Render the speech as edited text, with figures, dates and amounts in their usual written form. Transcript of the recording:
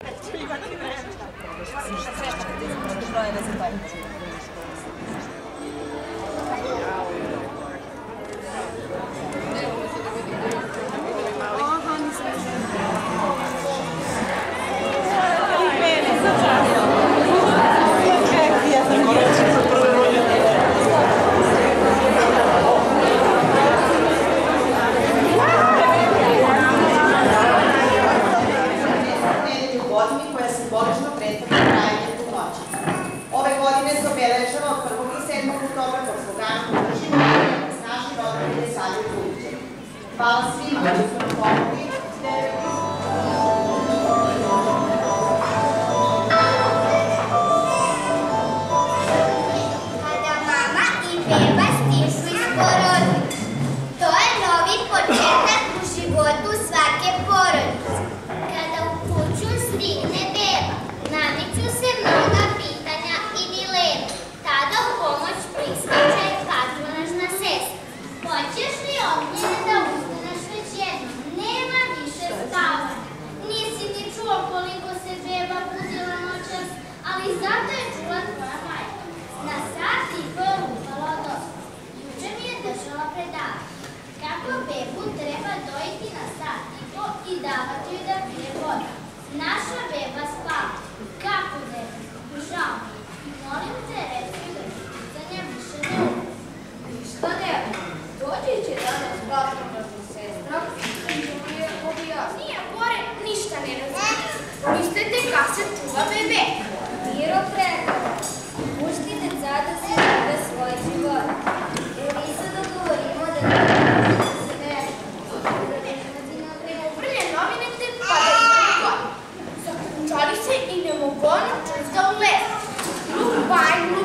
Hvala svima koji su nam pomogli. Kada mama i beba stižu iz porodnice, to je novi početak u životu svake porodice. Kada u kuću stigne beba, nameću se mnoga pitanja i dileme. Tada u pomoć pristiže patronažna sestra. Hoćeš li ovdje da ustaneš već jednom? Nema više spavanja. Nisi ni čuo koliko se beba budila noćas, ali zato je čula tvoja majka. Na sat i po je upala od osma. Juče mi je držala predavanje. Kako bebu treba dojiti na sat i po i davati joj da pije vodu. Naša beba spava. Kako beba? Žao mi je. Molim te, reci joj da pitanja više ne ume. Ništa nema. Doći će danas patronažna sestra i mu je objasnila. Nije gore, ništa ne razumije. Mislite kako se čuva bebe? Miro pregledala. Pustite sada se žive svoj život. Jer mi sad dogovorimo da ne Uvrlje novine te padaju gore. Zaključali se i ne mogu ono čuti da ulezu. Lupaj,